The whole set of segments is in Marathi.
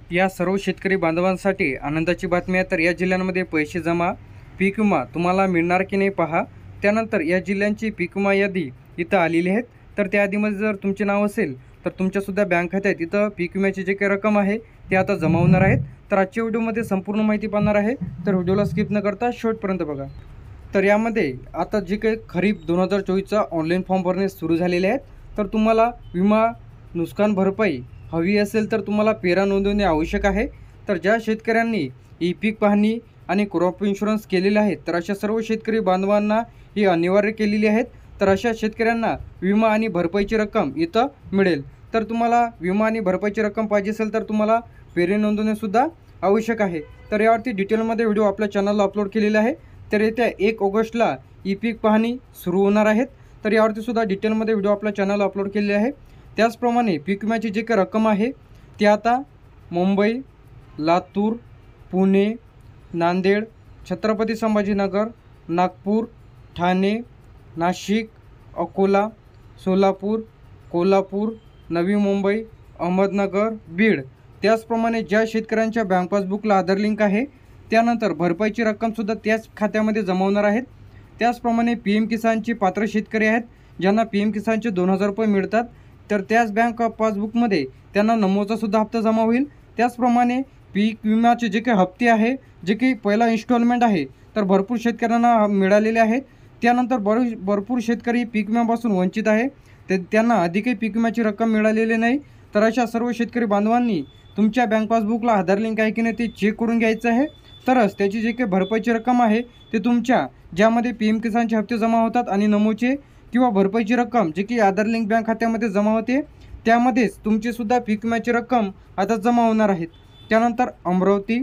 या सर्व शेतकरी बांधवांसाठी आनंदाची बातमी आहे। तर या जिल्ह्यांमध्ये पैसे जमा, पीक विमा तुम्हाला मिळणार की नाही पहा। त्यानंतर या जिल्ह्यांची पीक विमा यादी इथं आलेली आहेत। तर त्या यादीमध्ये जर तुमचे नाव असेल तर तुमच्यासुद्धा बँक खात्यात इथं पीक विम्याची जे काही रक्कम आहे ते आता जमा होणार आहेत। तर आजच्या व्हिडिओमध्ये संपूर्ण माहिती पाहणार आहे, तर व्हिडिओला स्किप न करता शेवटपर्यंत बघा। तर यामध्ये आता जे काही खरीप 2024चा ऑनलाईन फॉर्म भरणे सुरू झालेले आहेत। तर तुम्हाला विमा नुकसान भरपाई हवी असेल तर तुम्हाला पेरा नोंदवणे आवश्यक आहे। तर ज्या शेतकऱ्यांनी ई पीक पाहणी आणि क्रॉप इन्शुरन्स केलेले आहेत तर अशा सर्व शेतकरी बांधवांना ही अनिवार्य केलेली आहेत। तर अशा शेतकऱ्यांना विमा आणि भरपाईची रक्कम इथं मिळेल। तर तुम्हाला विमा आणि भरपाईची रक्कम पाहिजे असेल तर तुम्हाला पेरे नोंदवणेसुद्धा आवश्यक आहे। तर यावरती डिटेलमध्ये व्हिडिओ आपल्या चॅनलला अपलोड केलेला आहे। तर येत्या 1 ऑगस्टला ई पीक पाहणी सुरू होणार आहेत। तर यावरती सुद्धा डिटेलमध्ये व्हिडिओ आपल्या चॅनलला अपलोड केलेले आहे। त्याचप्रमाणे पीक विम्याची जी काही रक्कम आहे ती आता मुंबई, लातूर, पुणे, नांदेड, छत्रपती संभाजीनगर, नागपूर, ठाणे, नाशिक, अकोला, सोलापूर, कोल्हापूर, नवी मुंबई, अहमदनगर, बीड, त्याचप्रमाणे ज्या शेतकऱ्यांच्या बँक पासबुकला आधार लिंक आहे त्यानंतर भरपाईची रक्कमसुद्धा त्याच खात्यामध्ये जमा होणार आहेत। त्याचप्रमाणे पी एम किसानचे पात्र शेतकरी आहेत ज्यांना पी एम किसानचे 2000 रुपये मिळतात। तर त्याच बँक पासबुकमध्ये त्यांना नमोचासुद्धा हप्ता जमा होईल। त्याचप्रमाणे पीक विम्याचे जे काही हप्ते आहे, जे काही पहिला इन्स्टॉलमेंट आहे तर भरपूर शेतकऱ्यांना मिळालेले आहेत। त्यानंतर भरपूर शेतकरी पीक विम्यापासून वंचित आहे, त्यांना अधिकही पीक विम्याची रक्कम मिळालेली नाही। तर अशा सर्व शेतकरी बांधवांनी तुमच्या बँक पासबुकला आधार लिंक आहे की नाही ते चेक करून घ्यायचं आहे। तरच त्याची जे काही भरपाईची रक्कम आहे ते तुमच्या ज्यामध्ये पी एम किसानचे हप्ते जमा होतात आणि नमोचे किंवा भरपाईची रक्कम जे की आधार लिंक बँक खात्यामध्ये जमा होते त्यामध्येच तुमचीसुद्धा पीक विम्याची रक्कम आता जमा होणार आहेत। त्यानंतर अमरावती,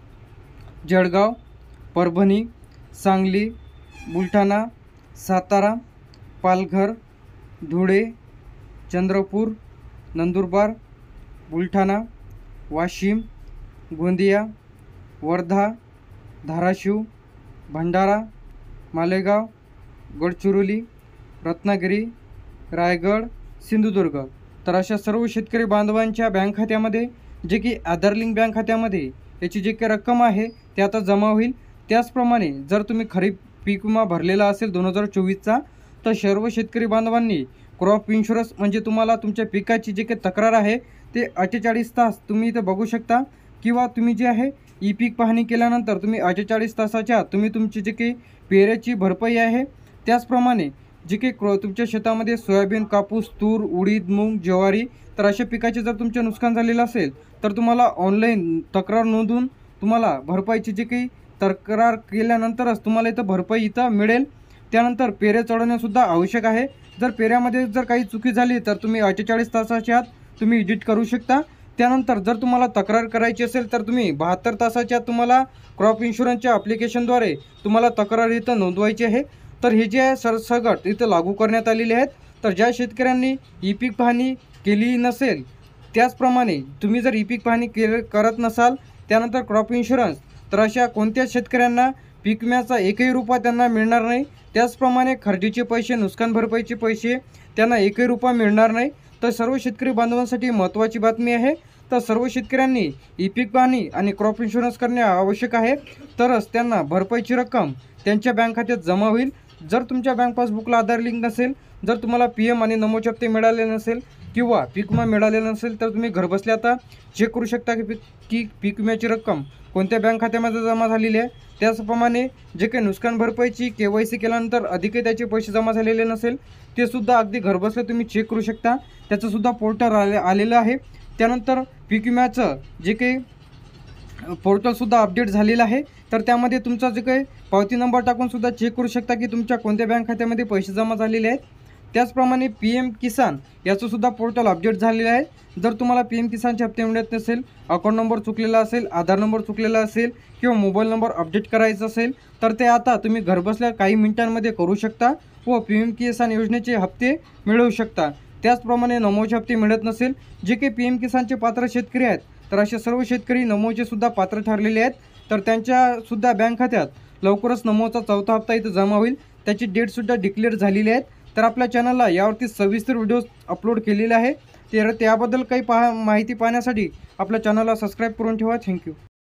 जळगाव, परभणी, सांगली, बुलढाणा, सातारा, पालघर, धुळे, चंद्रपूर, नंदुरबार, बुलढाणा, वाशिम, गोंदिया, वर्धा, धाराशिव, भंडारा, मालेगाव, गडचिरोली, रत्नागिरी, रायगड, सिंधुदुर्ग, तर अशा सर्व शेतकरी बांधवांच्या बँक खात्यामध्ये जे की आधार लिंक बँक खात्यामध्ये याची जी काही रक्कम आहे ते आता जमा होईल। त्याचप्रमाणे जर तुम्ही खरीप पीक विमा भरलेला असेल 2024चा तर सर्व शेतकरी बांधवांनी क्रॉप इन्शुरन्स म्हणजे तुम्हाला तुमच्या पिकाची जी काही तक्रार आहे ते 48 तास तुम्ही इथं बघू शकता, किंवा तुम्ही जे आहे ई पीक पाहणी केल्यानंतर तुम्ही 48 तासाच्या आत तुम्ही तुमची जी काही पेऱ्याची भरपाई आहे त्याचप्रमाणे जे काही तुमच्या शेतामध्ये सोयाबीन, कापूस, तूर, उडीद, मूग, ज्वारी तर अशा पिकाचे जर तुमचे नुकसान झालेलं असेल तर तुम्हाला ऑनलाईन तक्रार नोंदवून तुम्हाला भरपाईची जी काही तक्रार केल्यानंतरच तुम्हाला इथं भरपाई इथं मिळेल। त्यानंतर पेरे चढवणेसुद्धा आवश्यक आहे। जर पेऱ्यामध्ये जर काही चुकी झाली तर तुम्ही 48 तासाच्या आत तुम्ही एडिट करू शकता। त्यानंतर जर तुम्हाला तक्रार करायची असेल तर तुम्ही 72 तासाच्या आत तुम्हाला क्रॉप इन्शुरन्सच्या ॲप्लिकेशनद्वारे तुम्हाला तक्रार इथं नोंदवायची आहे। तर हे जे आहे सरसकट इथं लागू करण्यात आलेले आहेत। तर ज्या शेतकऱ्यांनी ई पीक पाहणी केली नसेल त्याचप्रमाणे तुम्ही जर ई पीक पाहणी करत नसाल त्यानंतर क्रॉप इन्शुरन्स तर अशा कोणत्याच शेतकऱ्यांना पीक विम्याचा एकही रुपया त्यांना मिळणार नाही। त्याचप्रमाणे खर्चीचे पैसे, नुकसान भरपाईचे पैसे त्यांना एकही रुपया मिळणार नाही। तर सर्व शेतकरी बांधवांसाठी महत्त्वाची बातमी आहे। तर सर्व शेतकऱ्यांनी ई पीक पाहणी आणि क्रॉप इन्शुरन्स करणे आवश्यक आहे, तरच त्यांना भरपाईची रक्कम त्यांच्या बँक खात्यात जमा होईल। जर तुमच्या बँक पासबुकला आधार लिंक नसेल, जर तुम्हाला पी एम आणि नमोचे हप्ते मिळाले नसेल किंवा पीक विमा मिळालेला नसेल तर तुम्ही घरबसल्या आता चेक करू शकता की पीक विम्याची रक्कम कोणत्या बँक खात्यामध्ये जमा झालेली आहे। त्याचप्रमाणे जे काही नुकसान भरपाईची KYC केल्यानंतर अधिकही त्याचे पैसे जमा झालेले नसेल ते सुद्धा अगदी घरबसल्या तुम्ही चेक करू शकता, त्याचंसुद्धा पोर्टल आलेलं आहे। त्यानंतर पीक विम्याचं जे काही पोर्टलसुद्धा अपडेट झालेलं आहे, तर त्यामध्ये तुमचा जे काही पावती नंबर टाकूनसुद्धा चेक करू शकता की तुमच्या कोणत्या बँक खात्यामध्ये पैसे जमा झालेले आहेत। त्याचप्रमाणे पी एम किसान याचंसुद्धा पोर्टल अपडेट झालेलं आहे। जर तुम्हाला पी एम किसानचे हप्ते मिळत नसेल, अकाउंट नंबर चुकलेला असेल, आधार नंबर चुकलेला असेल किंवा मोबाईल नंबर अपडेट करायचा असेल तर ते आता तुम्ही घरबसल्या काही मिनिटांमध्ये करू शकता व पी एम किसान योजनेचे हप्ते मिळवू शकता। त्याचप्रमाणे नमोचे हप्ते मिळत नसेल, जे काही पी एम किसानचे पात्र शेतकरी आहेत तर असे सर्व शेतकरी नमोचे सुद्धा पात्र ठरलेले आहेत। तर त्यांच्यासुद्धा बँक खात्यात लवकरच नमोचा 4था हप्ता इथं जमा होईल, त्याची डेटसुद्धा डिक्लेअर झालेली आहेत। तर आपल्या चॅनलला यावरती सविस्तर व्हिडिओज अपलोड केलेले आहे। तर त्याबद्दल काही माहिती पाहण्यासाठी आपल्या चॅनलला सबस्क्राईब करून ठेवा. थँक्यू.